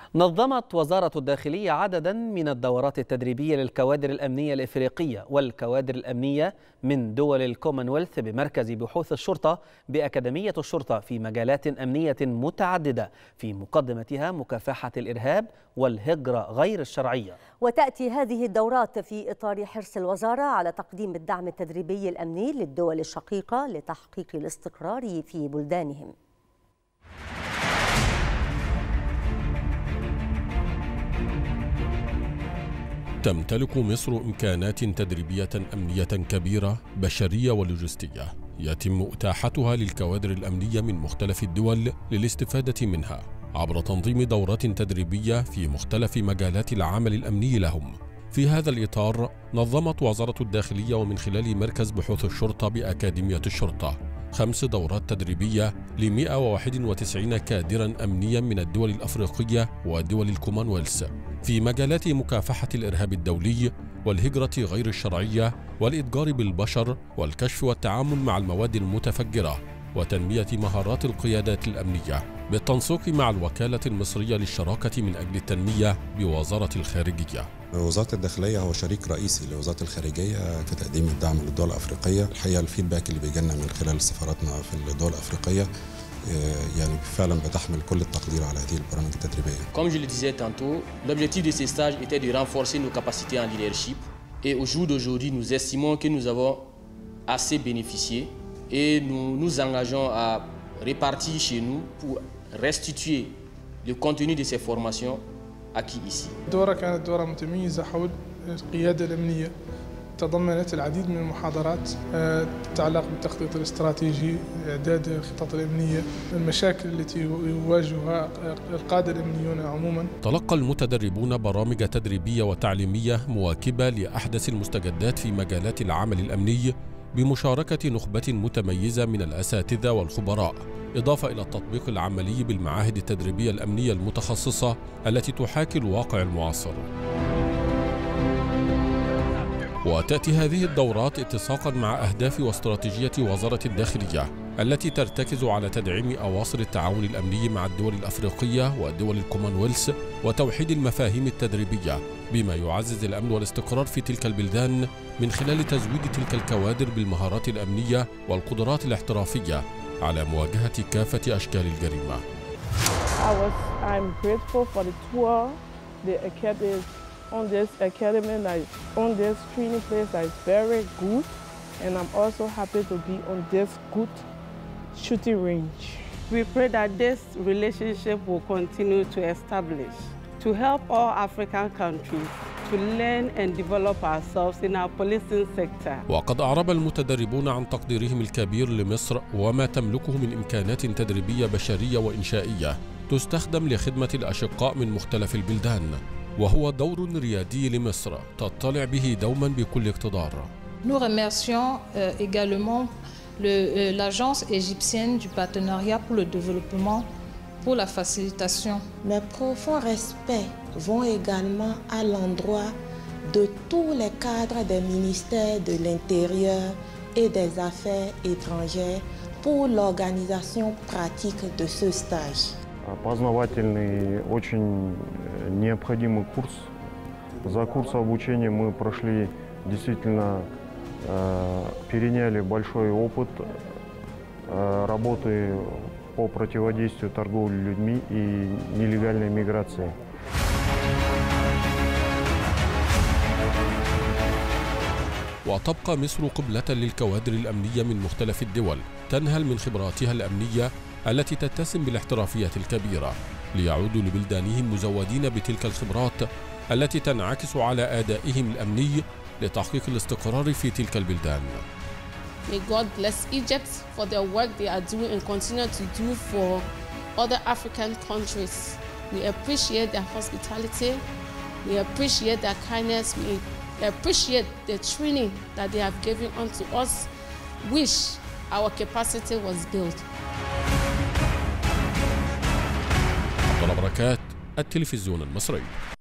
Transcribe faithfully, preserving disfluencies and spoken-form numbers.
نظمت وزارة الداخلية عددا من الدورات التدريبية للكوادر الأمنية الإفريقية والكوادر الأمنية من دول الكومنولث بمركز بحوث الشرطة بأكاديمية الشرطة في مجالات أمنية متعددة، في مقدمتها مكافحة الإرهاب والهجرة غير الشرعية. وتأتي هذه الدورات في إطار حرص الوزارة على تقديم الدعم التدريبي الأمني للدول الشقيقة لتحقيق الاستقرار في بلدانهم. تمتلك مصر إمكانات تدريبية أمنية كبيرة بشرية ولوجستية يتم إتاحتها للكوادر الأمنية من مختلف الدول للاستفادة منها عبر تنظيم دورات تدريبية في مختلف مجالات العمل الأمني لهم. في هذا الإطار نظمت وزارة الداخلية ومن خلال مركز بحوث الشرطة بأكاديمية الشرطة خمس دورات تدريبية ل مئة وواحد وتسعين كادرا أمنيا من الدول الأفريقية ودول الكومنولث في مجالات مكافحة الإرهاب الدولي والهجرة غير الشرعية والإتجار بالبشر والكشف والتعامل مع المواد المتفجرة وتنمية مهارات القيادات الأمنية بالتنسيق مع الوكالة المصرية للشراكة من أجل التنمية بوزارة الخارجية. وزارة الداخلية هو شريك رئيسي لوزارة الخارجية في تقديم الدعم للدول الأفريقية. الحقيقة الفيدباك اللي بيجينا من خلال سفاراتنا في الدول الأفريقية يعني فعلا بتحمل كل التقدير على هذه البرامج التدريبية. Comme je le disais tantôt, l'objectif de ces stages était de renforcer nos capacités en leadership et au jour d'aujourd'hui, nous estimons que nous avons assez bénéficié et nous nous engageons à répartir chez nous pour restituer le contenu de ces formations acquis ici. الدورة كانت دورة متميزة حول القيادة الأمنية، تضمنت العديد من المحاضرات تتعلق بالتخطيط الاستراتيجي، إعداد الخطط الأمنية، المشاكل التي يواجهها القادة الأمنيون عموما. تلقى المتدربون برامج تدريبية وتعليمية مواكبة لأحدث المستجدات في مجالات العمل الأمني بمشاركة نخبة متميزة من الأساتذة والخبراء، إضافة إلى التطبيق العملي بالمعاهد التدريبية الأمنية المتخصصة التي تحاكي الواقع المعاصر. وتأتي هذه الدورات اتساقا مع أهداف واستراتيجية وزارة الداخلية التي ترتكز على تدعيم أواصر التعاون الأمني مع الدول الأفريقية ودول الكومنولث وتوحيد المفاهيم التدريبية بما يعزز الأمن والاستقرار في تلك البلدان من خلال تزويد تلك الكوادر بالمهارات الأمنية والقدرات الاحترافية على مواجهة كافة أشكال الجريمة. I was, I'm grateful for the tour, the academy, on this academy, like on this training place that is very good, and I'm also happy to be on this good shooting range. We pray that this relationship will continue to establish, to help all African countries to learn and develop ourselves in our policing sector. وقد أعرب المتدربون عن تقديرهم الكبير لمصر وما تملكه من إمكانات تدريبية بشرية وإنشائية تستخدم لخدمة الأشقاء من مختلف البلدان، وهو دور ريادي لمصر تطلع به دوما بكل اقتدار. Nous remercions euh, également le, euh, l'agence égyptienne du partenariat pour le développement pour la facilitation. Mes profonds respects vont également à l'endroit de tous les cadres des ministères de l'Intérieur et des Affaires étrangères pour l'organisation pratique de ce stage. Познавательный, очень необходимый курс. За курс обучения мы прошли, действительно переняли большой опыт работы по противодействию торговле людьми и нелегальной миграции. وتبقى مصر قبلة للكوادر الأمنية من مختلف الدول تنهل من خبراتها الأمنية التي تتسم بالاحترافية الكبيرة ليعودوا لبلدانهم مزودين بتلك الخبرات التي تنعكس على أدائهم الأمني لتحقيق الاستقرار في تلك البلدان. May God bless Egypt for their work they are doing and continue to do for other African countries. We appreciate their hospitality. We appreciate their kindness. We appreciate the training that they have given unto us. Wish our capacity was built. عبد الله بركات، التلفزيون المصري.